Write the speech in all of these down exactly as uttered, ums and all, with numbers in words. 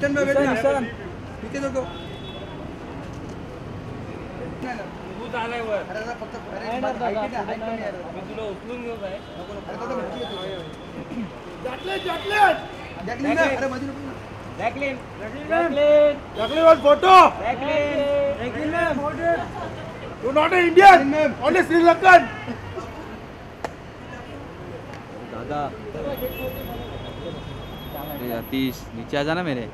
ईशान में बैठना नीचे देखो तू आलाय वर अरे दादा फक्त अरे हाईट हाईट कमी आहे मी तुला उचलून घेऊ काय नको नको अरे दादा माहिती आहे जॅकलिन जॅकलिन जॅकलिन अरे मध्ये नको ना Jacqueline Jacqueline Jacqueline one photo Jacqueline Jacqueline you not a Indian only Sri Lankan दादा अरे आतिश नीचे आ जाना मेरे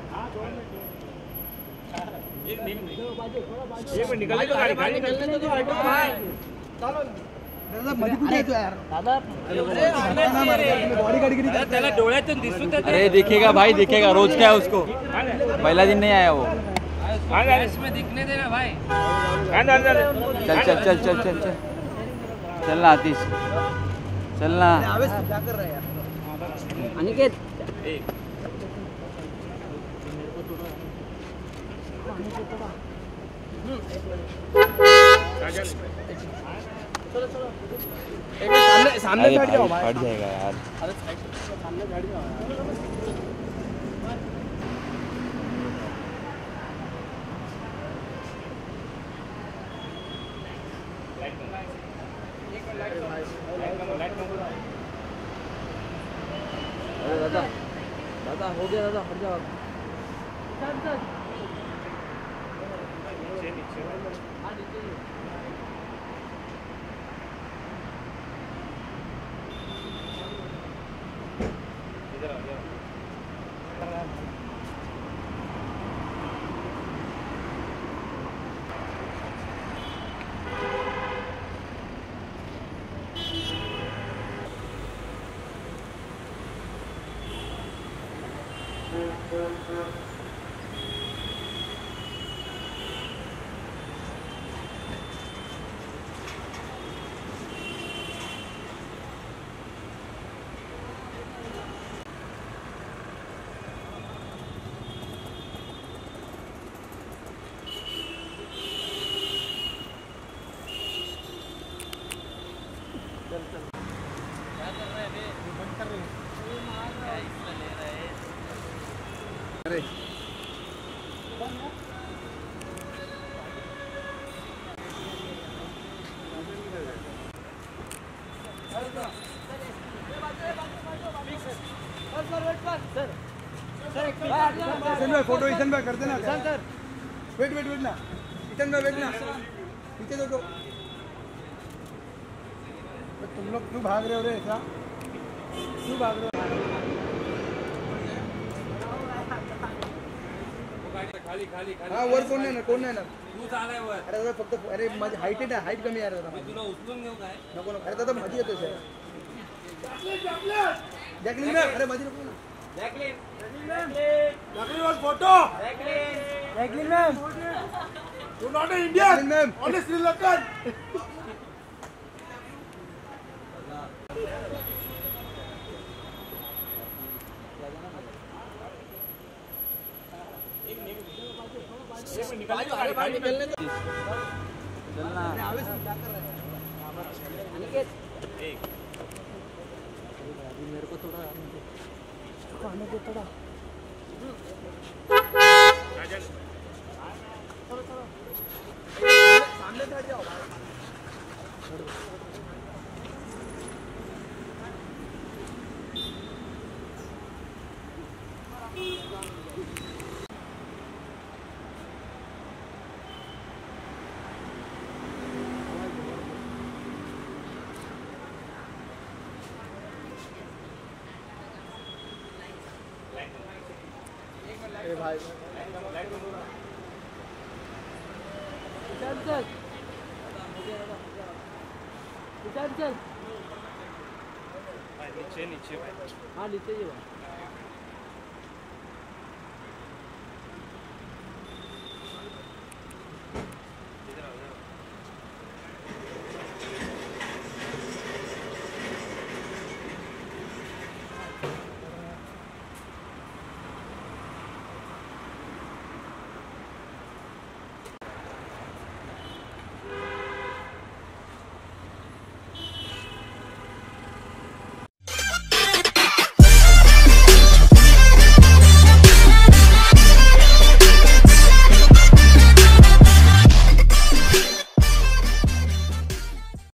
एक मिनट निकलने दो गाड़ी गाड़ी निकलने दो ऑटो भाई चलो दादा मध्ये कुठे येतो यार दादा बॉडी गाड़ी गिरी त्याला डोळ्यातून दिसत आहे अरे दिखेगा भाई दिखेगा रोज क्या है उसको पहला दिन नहीं आया वो इसमें दिखने देना भाई चल चल चल चल चल चल चल ना आतिश चल ना आवेश क्या कर रहा है यार अनिकेत चलो चलो सामने सामने बैठ जाओ भाई फट जाएगा यार अरे सामने बैठ जाओ अरे दादा दादा हो गया दादा हट जाओ चल चल नीचे नीचे हां नीचे इधर आ जाओ अरे फोटो ईशान भाई करते ना सर वेट वेट वेट ना ईशान भाई वेट ना नीचे देखो तुम लोग क्यों भाग रहे हो रे ऐसा क्यों भाग रहे हो खाली खाली खाली हाँ वर कोण नाही ना कोण नाही ना तू चालाय वर अरे दादा फक्त अरे माझी हाईट आहे हाईट कमी आहे दादा मी तुला उचलून घेऊ काय नको नको अरे दादा मध्ये येतो सर जॅकलिन मॅम अरे मध्ये नको ना Jacqueline Jacqueline one photo Jacqueline Jacqueline ma'am you not a Indian ma'am only Sri Lankan निकलने दो चलना आवेश क्या कर रहा है अनिकेत एक मेरे को थोड़ा खाने को थोड़ा चलो चलो सामने बैठ जाओ ए भाई चल चल चल चल नीचे नीचे हाँ नीचे ही